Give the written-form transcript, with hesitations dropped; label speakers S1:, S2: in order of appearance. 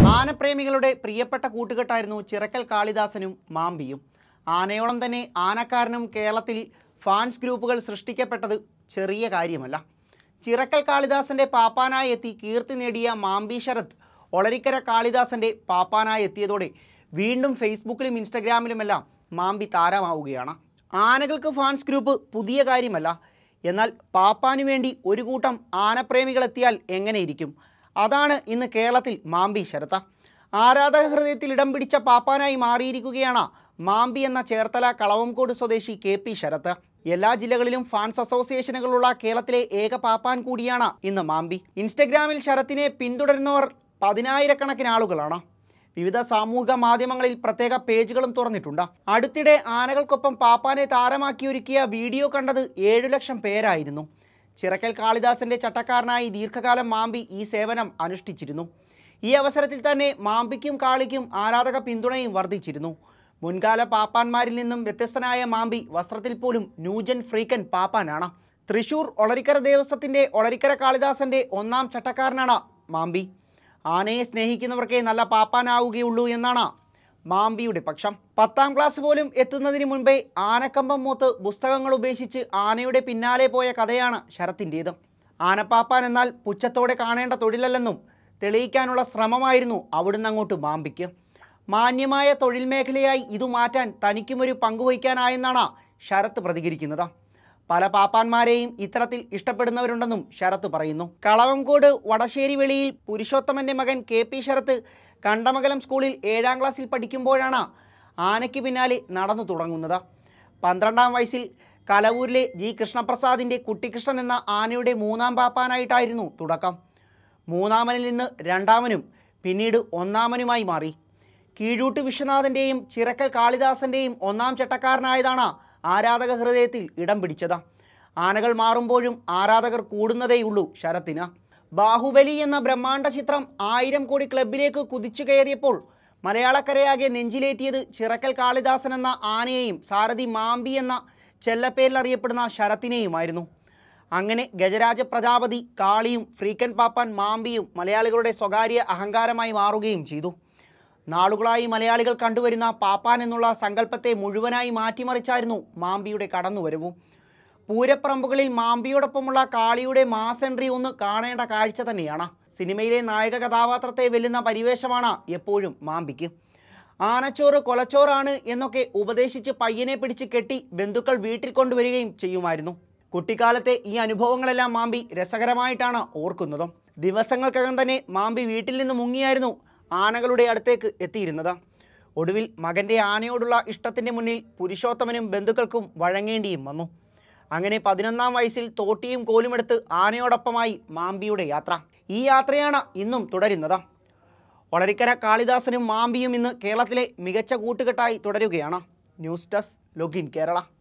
S1: ആനപ്രേമികളുടെ പ്രിയപ്പെട്ട കൂട്ടുകെട്ടായിരുന്നു ചിറക്കൽ കാളിദാസനും മാമ്പിയും. ആനയോളം തന്നെ ആനക്കാരനും കേരളത്തിൽ ഫാൻസ് ഗ്രൂപ്പുകൾ സൃഷ്ടിക്കപ്പെട്ടത് ചെറിയ കാര്യമല്ല. ചിറക്കൽ കാളിദാസന്റെ പാപ്പാനായി എത്തി കീർത്തി നേടിയ മാമ്പി ശരത് ഒളരിക്കര കാളിദാസന്റെ പാപ്പാനായി എത്തിയതോടെ വീണ്ടും ഫേസ്ബുക്കിലും ഇൻസ്റ്റഗ്രാമിലുമെല്ലാം മാമ്പി താരമാവുകയാണ്. ആനകൾക്ക് ഫാൻസ് ഗ്രൂപ്പ് പുതിയ കാര്യമല്ല. എന്നാൽ പാപ്പാനു വേണ്ടി ഒരു കൂട്ടം ആനപ്രേമികളെത്തിയാൽ എങ്ങനെയിരിക്കും? അതാണ് ഇന്ന് കേരളത്തിൽ മാമ്പി ശരത്ത്. ആരാധക ഹൃദയത്തിൽ ഇടം പിടിച്ച പാപ്പാനായി മാറിയിരിക്കുകയാണ് മാമ്പി എന്ന ചേർത്തല കളവംകോട് സ്വദേശി KP ശരത്ത്. എല്ലാ ജില്ലകളിലും ഫാൻസ് അസോസിയേഷനുകളുള്ള കേരളത്തിലെ ഏക പാപ്പാൻ കൂടിയാണ് ഇന്ന് മാമ്പി. ഇൻസ്റ്റഗ്രാമിൽ ശരത്തിനെ പിന്തുടരുന്നവർ പതിനായിരക്കണക്കിന് ആളുകളാണ്. വിവിധ സാമൂഹിക മാധ്യമങ്ങളിൽ പ്രത്യേക പേജുകളും തുറന്നിട്ടുണ്ട്. അടുത്തിടെ ആനകൾക്കൊപ്പം പാപ്പാനെ താരമാക്കിയൊരുക്കിയ വീഡിയോ കണ്ടത് 7 ലക്ഷം പേരായിരുന്നു. ചിറക്കൽ കാളിദാസന്റെ ചട്ടക്കാരനായി ദീർഘകാലം മാമ്പി ഈ സേവനം അനുഷ്ഠിച്ചിരുന്നു. ഈ അവസരത്തിൽ തന്നെ മാമ്പിക്കും കാളിക്കും ആരാധക പിന്തുണയും വർദ്ധിച്ചിരുന്നു. മുൻകാല പാപ്പാന്മാരിൽ നിന്നും വ്യത്യസ്തനായ മാമ്പി വസ്ത്രത്തിൽ പോലും ന്യൂജൻ ഫ്രീക്കൻ പാപ്പാനാണ്. തൃശൂർ ഒളരിക്കര ദേവസ്വത്തിൻ്റെ ഒളരിക്കര കാളിദാസന്റെ 1ാം ചട്ടക്കാരനാണ് മാമ്പി. ആനയെ സ്നേഹിക്കുന്നവർക്കേ നല്ല പാപ്പാനാവുകയുള്ളൂ എന്നാണ് മാമ്പിയുടെ പക്ഷം. 10ാം ക്ലാസ് പോലും എത്തുന്നതിന് മുൻപേ ആനക്കമ്പം മൂത്ത് പുസ്തകങ്ങൾ ഉപേക്ഷിച്ച് ആനയുടെ പിന്നാലെ പോയ കഥയാണ് ശരത്തിൻ്റേത്. ആനപ്പാപ്പാൻ എന്നാൽ പുച്ഛത്തോടെ കാണേണ്ട തൊഴിലല്ലെന്നും തെളിയിക്കാനുള്ള ശ്രമമായിരുന്നു അവിടുന്ന് അങ്ങോട്ട് മാമ്പിക്ക്. മാന്യമായ തൊഴിൽ മേഖലയായി ഇത് മാറ്റാൻ തനിക്കുമൊരു പങ്കുവയ്ക്കാനായെന്നാണ് ശരത്ത് പ്രതികരിക്കുന്നത്. പല പാപ്പാന്മാരെയും ഇത്തരത്തിൽ ഇഷ്ടപ്പെടുന്നവരുണ്ടെന്നും ശരത്ത് പറയുന്നു. കളവംകോട് വടശ്ശേരി വെളിയിൽ പുരുഷോത്തമൻ്റെ മകൻ KP ശരത്ത് കണ്ടമംഗലം സ്കൂളിൽ 7ാം ക്ലാസ്സിൽ പഠിക്കുമ്പോഴാണ് ആനയ്ക്ക് പിന്നാലെ നടന്നു തുടങ്ങുന്നത്. 12ാം വയസ്സിൽ കലവൂരിലെ G കൃഷ്ണപ്രസാദിൻ്റെ കുട്ടിക്കൃഷ്ണൻ എന്ന ആനയുടെ 3ാം പാപ്പാനായിട്ടായിരുന്നു തുടക്കം. 3ാമനിൽ നിന്ന് 2ാമനും പിന്നീട് 1ാമനുമായി മാറി. കീഴൂട്ട് വിശ്വനാഥൻ്റെയും ചിറക്കൽ കാളിദാസൻ്റെയും 1ാം ചട്ടക്കാരനായതാണ് ആരാധക ഹൃദയത്തിൽ ഇടം പിടിച്ചത്. ആനകൾ മാറുമ്പോഴും ആരാധകർ കൂടുന്നതേയുള്ളൂ ശരത്തിന്. ബാഹുബലി എന്ന ബ്രഹ്മാണ്ഡ ചിത്രം 1000 കോടി ക്ലബിലേക്ക് കുതിച്ചു കയറിയപ്പോൾ മലയാളക്കരയാകെ നെഞ്ചിലേറ്റിയത് ചിറക്കൽ കാളിദാസൻ എന്ന ആനയെയും സാരഥി മാമ്പി എന്ന ചെല്ലപ്പേരിൽ അറിയപ്പെടുന്ന ശരത്തിനെയുമായിരുന്നു. അങ്ങനെ ഗജരാജ പ്രജാപതി, കാളിയും ഫ്രീക്കൻ പാപ്പാൻ മാമ്പിയും മലയാളികളുടെ സ്വകാര്യ അഹങ്കാരമായി മാറുകയും ചെയ്തു. നാളുകളായി മലയാളികൾ കണ്ടുവരുന്ന പാപ്പാൻ എന്നുള്ള സങ്കല്പത്തെ മുഴുവനായി മാറ്റിമറിച്ചായിരുന്നു മാമ്പിയുടെ കടന്നുവരവും. പൂരപ്പറമ്പുകളിൽ മാമ്പിയോടൊപ്പമുള്ള കാളിയുടെ മാസ് എൻട്രി ഒന്ന് കാണേണ്ട കാഴ്ച തന്നെയാണ്. സിനിമയിലെ നായക കഥാപാത്രത്തെ വെല്ലുന്ന പരിവേഷമാണ് എപ്പോഴും മാമ്പിക്ക്. ആനച്ചോറ് കൊലച്ചോറാണ് എന്നൊക്കെ ഉപദേശിച്ച് പയ്യനെ പിടിച്ച് കെട്ടി ബന്ധുക്കൾ വീട്ടിൽ കൊണ്ടുവരികയും ചെയ്യുമായിരുന്നു. കുട്ടിക്കാലത്തെ ഈ അനുഭവങ്ങളെല്ലാം മാമ്പി രസകരമായിട്ടാണ് ഓർക്കുന്നത്. ദിവസങ്ങൾക്കകം തന്നെ മാമ്പി വീട്ടിൽ നിന്ന് മുങ്ങിയായിരുന്നു ആനകളുടെ അടുത്തേക്ക് എത്തിയിരുന്നത്. ഒടുവിൽ മകൻ്റെ ആനയോടുള്ള ഇഷ്ടത്തിൻ്റെ മുന്നിൽ പുരുഷോത്തമനും ബന്ധുക്കൾക്കും വഴങ്ങേണ്ടിയും വന്നു. അങ്ങനെ 11ാം വയസ്സിൽ തോട്ടിയും കോലുമെടുത്ത് ആനയോടൊപ്പമായി മാമ്പിയുടെ യാത്ര. ഈ യാത്രയാണ് ഇന്നും തുടരുന്നത്. ഒളരിക്കര കാളിദാസനും മാമ്പിയും ഇന്ന് കേരളത്തിലെ മികച്ച കൂട്ടുകെട്ടായി തുടരുകയാണ്. News desk, login Kerala.